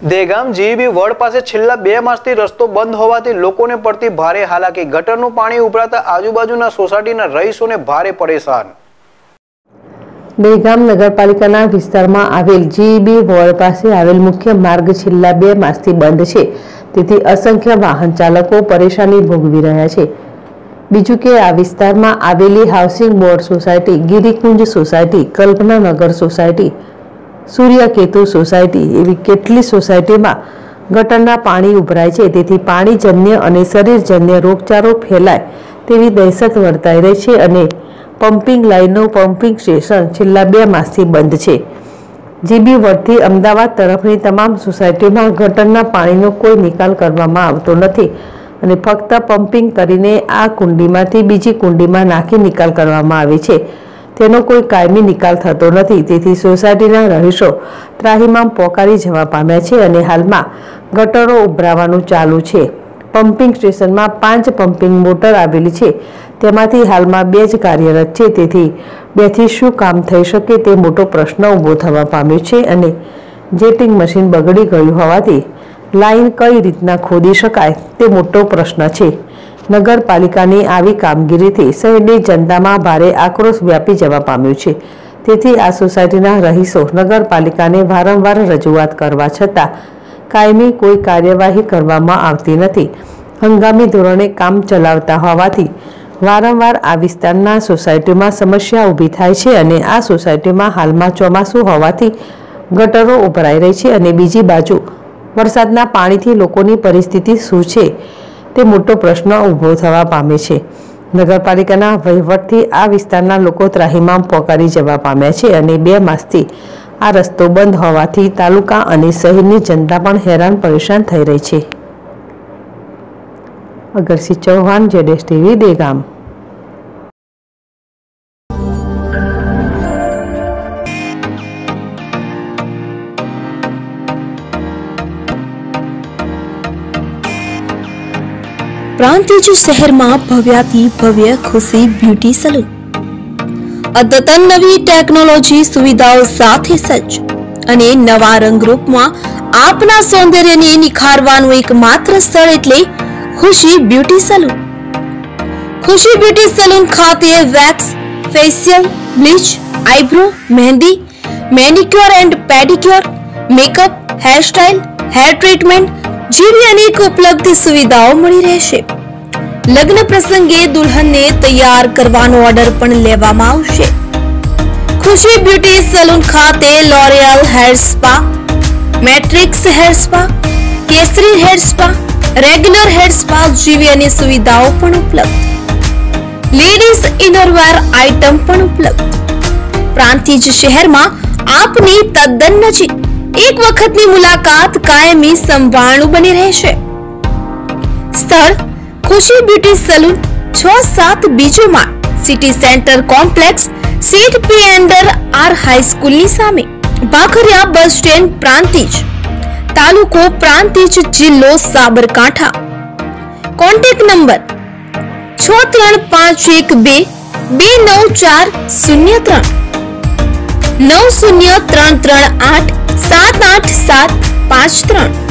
Degam GB વડ પાસે છેલ્લા 2 માસથી રસ્તો બંધ હોવાથી લોકોને પડતી ભારે હાલાકી। ગટરનું પાણી ઉભરાતા આજુબાજુના સોસાયટીના રહીશોને ભારે પરેશાન। દેગામ નગરપાલિકાના વિસ્તારમાં આવેલ જીબી વડ પાસે આવેલ મુખ્ય માર્ગ છેલ્લા 2 માસથી બંધ છે, તેથી અસંખ્ય વાહન ચાલકો પરેશાની ભોગવી રહ્યા છે। બીજું કે આ વિસ્તારમાં આવેલી housing board society, Girikunj society, Kalpananagar society, Suryaketu society એવી કેટલી સોસાયટીમાં ગટરના પાણી ઉભરાય છે, તેથી પાણીજન્ય અને શરીરજન્ય રોગચાળો ફેલાય તેવી દહેશત વર્તાઈ રહી છે અને પમ્પિંગ લાઇનનું પમ્પિંગ સ્ટેશન છેલ્લા 2 માસથી બંધ છે। જીબી વડથી અમદાવાદ તરફની તમામ સોસાયટીમાં ગટરના પાણીનો કોઈ નિકાલ કરવામાં આવતો નથી અને ફક્ત પમ્પિંગ કરીને આ કુંડીમાંથી બીજી કુંડીમાં નાખી નિકાલ કરવામાં આવે છે। તેનો કોઈ કાયમી નિકાલ થતો નથી, તેથી સોસાયટીના રહીશો ત્રાહિમામ પોકારી જવા પામ્યા છે અને હાલમાં ગટરો ઉભરાવાનું ચાલુ છે। પમ્પિંગ સ્ટેશનમાં 5 પમ્પિંગ મોટર આવેલી છે, તેમાંથી હાલમાં 2 જ કાર્યરત છે, તેથી 2થી શું કામ થઈ શકે તે મોટો પ્રશ્ન ઊભો થવા પામ્યો છે અને જેટિંગ મશીન બગડી ગયું હોવાથી લાઇન કઈ રીતના ખોદી શકાય તે મોટો પ્રશ્ન છે। નગરપાલિકાની આવી કામગીરીથી શહેરની જનતામાં ભારે આક્રોશ વ્યાપી જવા પામ્યો છે, તેથી આ સોસાયટીના રહીશો નગરપાલિકાને વારંવાર રજૂઆત કરવા છતાં કાયમી કોઈ કાર્યવાહી કરવામાં આવતી નથી। હંગામી ધોરણે કામ ચલાવતા હોવાથી વારંવાર આ વિસ્તારના સોસાયટીમાં સમસ્યા ઊભી થાય છે અને આ સોસાયટીમાં હાલમાં ચોમાસું હોવાથી ગટરો ઉભરાઈ રહી છે અને બીજી બાજુ વરસાદના પાણીથી લોકોની પરિસ્થિતિ શું છે તે મોટો પ્રશ્ન ઊભો થવા પામે છે। નગરપાલિકાના વહીવટથી આ વિસ્તારના લોકો ત્રાહિમામ પોકારી જવા પામ્યા છે અને 2 માસથી આ રસ્તો બંધ હોવાથી તાલુકા અને શહેરની જનતા પણ હેરાન પરેશાન થઈ રહી છે। અગરસિંહ ચૌહાણ, જેડેશ ટીવી, દેગામ। પ્રાંતિજ શહેરમાં ભવ્યાથી ભવ્ય ખુશી બ્યુટી સલૂન અદ્યતન નવી ટેકનોલોજી સુવિધાઓ સાથે સજ્જ અને નવા રંગરૂપમાં આપના સૌંદર્યને નિખારવાનું એકમાત્ર સ્થળ એટલે Khushi beauty salon. Khushi beauty salon ખાતે wax, facial, bleach, eyebrow, mehndi, manicure and pedicure, makeup, hairstyle, hair treatment જેવી અનેક ઉપલબ્ધ સુવિધાઓ મળી રહેશે। લગ્ન પ્રસંગે દુલ્હનને તૈયાર કરવાનો ઓર્ડર પણ લેવામાં આવશે। ખુશી બ્યુટી સલૂન ખાતે L'Oreal hair spa, Matrix hair spa, Kesari hair spa, regular hair spa જેવી અનેક સુવિધાઓ પણ ઉપલબ્ધ। લેડીઝ ઇનરવેર આઇટમ પણ ઉપલબ્ધ। પ્રાંતિજ શહેરમાં આપની તદ્દન નજીક એક વખતની મુલાકાત કાયમી સંભાળનું બની રહેશે। સ્થળ ખુશી બ્યુટી સલૂન 6-7 બીજો માળ, city centre complex, C P and R હાઈસ્કૂલની સામે, ભાખરિયા બસ સ્ટેન્ડ, પ્રાંતિજ, તાલુકો પ્રાંતિજ, જિલ્લો સાબરકાંઠા। Contact number 6351229403 903338787353।